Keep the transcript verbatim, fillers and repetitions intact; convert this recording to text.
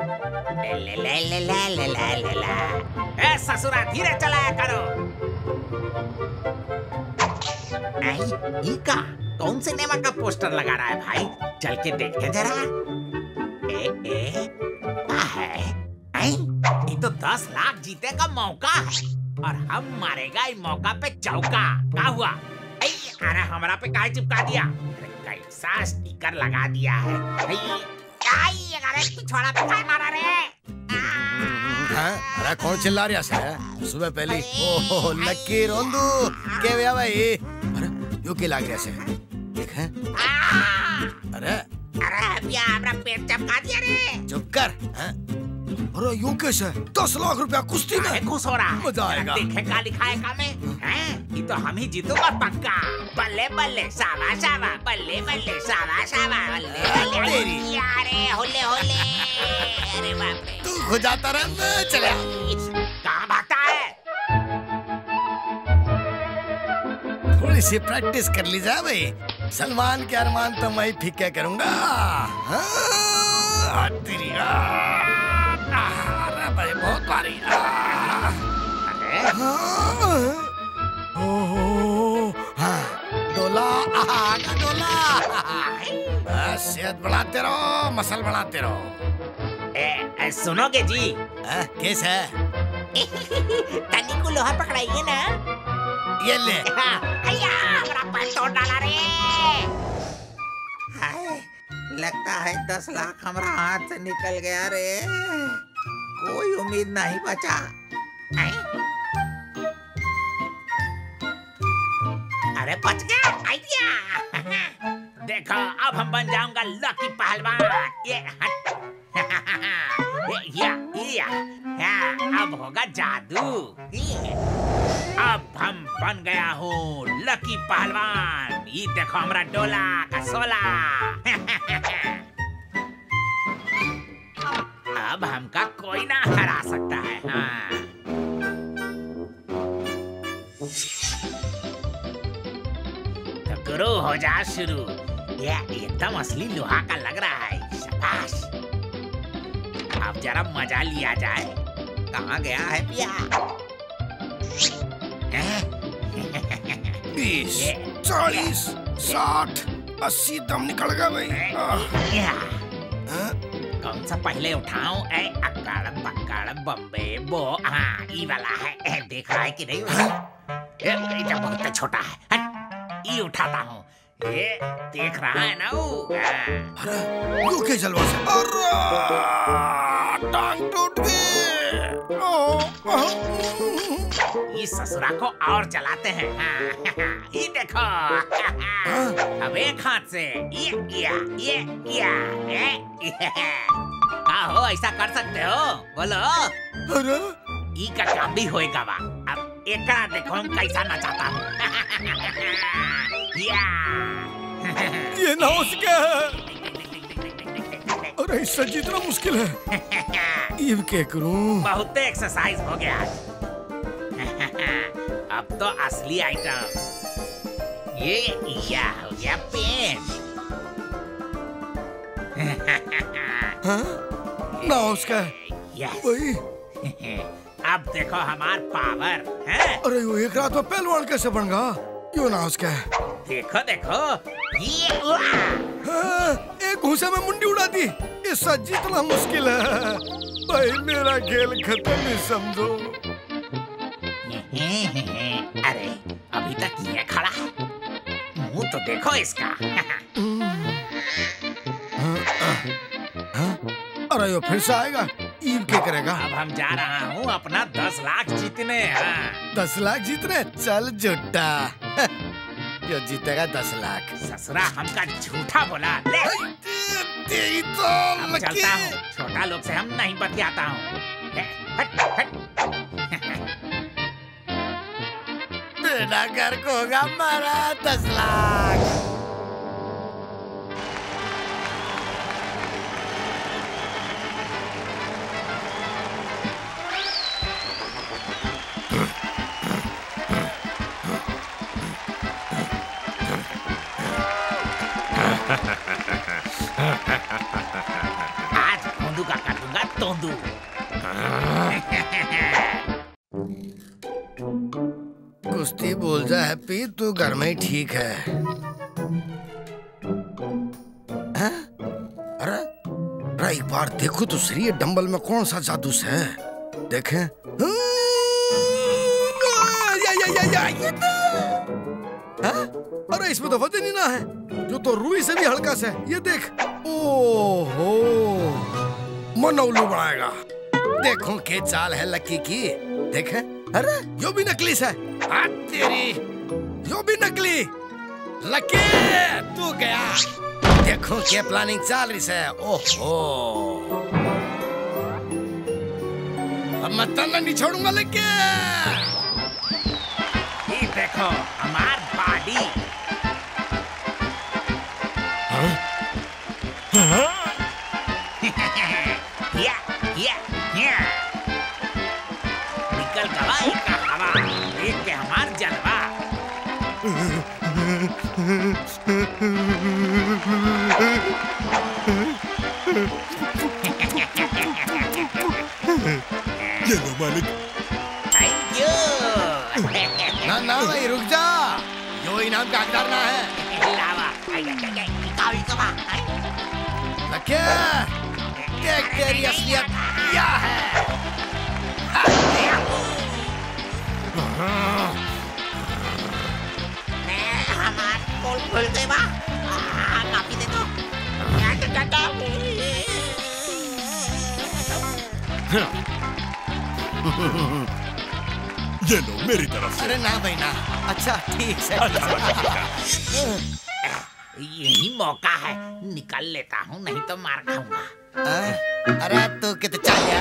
ले ले ले ले ले ले ले ले ले। ए ससुरा धीरे चलाया करो। आई ये का कौन सिनेमा का पोस्टर लगा रहा है भाई? चल के देखे जरा। ए ए क्या है? आई ये तो दस लाख जीते का मौका है और हम मारेगा इस मौका पे चौका। क्या हुआ? आई अरे हमारा पे काहे चिपका दिया? कैसा स्टिकर लगा दिया है? आई आई अरे पिछवाड़ा पे काहे मारा रे? हाँ? अरे कौन चिल्ला रहा है? सुबह पहली ओह लक्की रोंदू के भैया भाई। अरे यो के लाग रहा है? देख है? अरे अरे भैया अपना पेट चपका दिया रे। चुप कर। अरे यो कैसे? दस लाख रुपया कुश्ती में खुश हो रहा है। मजा आएगा। देखे का लिखा है का में? हैं? ये तो हम ही जीतूंगा पक्का। बल्ले बल्ले सावा सावा बल्ले बल्ले सावा सावा बल्ले बल्ले। यारे होले होले। अरे बाप रे। तू हो जाता रहा चले। कहाँ भागता है? थोड़ी सी प्रैक्टिस कर ली जाए भाई। सलमान के अरमान तो मैं फीके करूंगा। हाँ तेरी अरे भाई बहुत भारी। डोला आगा डोला। बस सेहत बढ़ाते रहो मसल बढ़ाते रहो। ए, ए सुनोगे जी? कैसे है? तनी को लोहा पकड़ाइए ना। ये ले। अय्या मेरा पैर तोड़ डाला रे। हाय लगता है दस लाख हमारा हाथ से निकल गया रे। कोई उम्मीद नहीं बचा। अरे बच गया आइडिया। देखो अब हम बन जाऊंगा लकी पहलवान। ये हट। ये या या अब होगा जादू। अब हम बन गया हूँ लकी पहलवान। ये देखो हमारा डोला का सोला। अब हमका कोई ना हरा सकता है। हाँ तो गुरु हो जा शुरू। ये एकदम असली लोहा का लग रहा है। शाबाश। अब जरा मजा लिया जाए। कहाँ गया है पिया? बीस चालीस साठ अस्सी दम निकल गया भाई। कौन सा पहले उठाऊं? ए अक्कड़ पक्कड़ बम्बे बो। हाँ ये वाला है। ए, देख रहा है कि नहीं? ए, ये बहुत छोटा है। हट, ये उठाता हूँ। ये देख रहा है ना वो? अरे यो क्या जलवा से? अरे टांग टूट गई। ये ससुरा को और चलाते हैं। हाँ, ये देखो। अब एक हाथ से ये किया ये किया। क्या हो ऐसा कर सकते हो? बोलो। अरे ई का काम भी होएगा बा। अब एक का देखो हम कैसा नचाता हूँ। या ये ना हो सके। अरे इससे जितना मुश्किल है। ये क्या करूं? बहुत एक्सरसाइज हो गया। अब तो असली आइटम ये या हो गया पेन। हाँ? ना उसका यस। वही। अब देखो हमार पावर है। अरे वो एक रात में पहलवान कैसे बन गया? क्यों ना उसका? देखो देखो ये हाँ, एक घूसे में मुंडी उड़ा दी। इससे जितना मुश्किल है भाई मेरा खेल खत्म ही समझो। अरे अभी तक ये खड़ा है। मुंह तो देखो इसका। अरे यो फिर से आएगा। ईव क्या करेगा? अब हम जा रहा हूँ अपना दस लाख जीतने। हाँ। दस लाख जीतने? चल जुट्टा। जो जीतेगा दस लाख। ससुरा हमका झूठा बोला। ले तेरी तो अब चलता हूँ। छोटा लोग से हम नहीं बतियाता हूँ। हट हट। बेटा घर को होगा हमारा दस लाख। आज भोंदू का कर दूंगा तोंदू। कुश्ती बोल जा हैप्पी, तू घर में ही ठीक है। हैं? अरे अरे एक बार देखो तो सही, ये डंबल में कौन सा जादू है? देखें। या या या या ये तो। हैं? अरे इसमें तो वजन ही ना है, जो तो रुई से भी हल्का सा है। ये देख। ओहो, मन उल्लू बनाएगा। देखो के चाल है लक्की की। देखें। अरे यो भी नकली है। हाँ तेरी, यो भी नकली। लक्की तू गया। देखो क्या प्लानिंग चल रही है। ओहो, अब मैं तना नहीं छोड़ूंगा लक्की। ये देखो हमार बॉडी। हाँ? हाँ? या, या, या। निकल गवाई का हवा, देख के हमार जलवा। ये लो मालिक। Thank you. ना ना भाई रुक जा, यो इनाम का हकदार ना है। लावा, कावी कमा। लक्की, देख तेरी असलियत क्या है। हमार पोल खोल दे बा, माफी दे दो। ये लो मेरी तरफ से। अरे ना भाई ना, अच्छा ठीक है। यही मौका है, निकल लेता हूँ, नहीं तो मार खाऊंगा। अरे तू कितना चल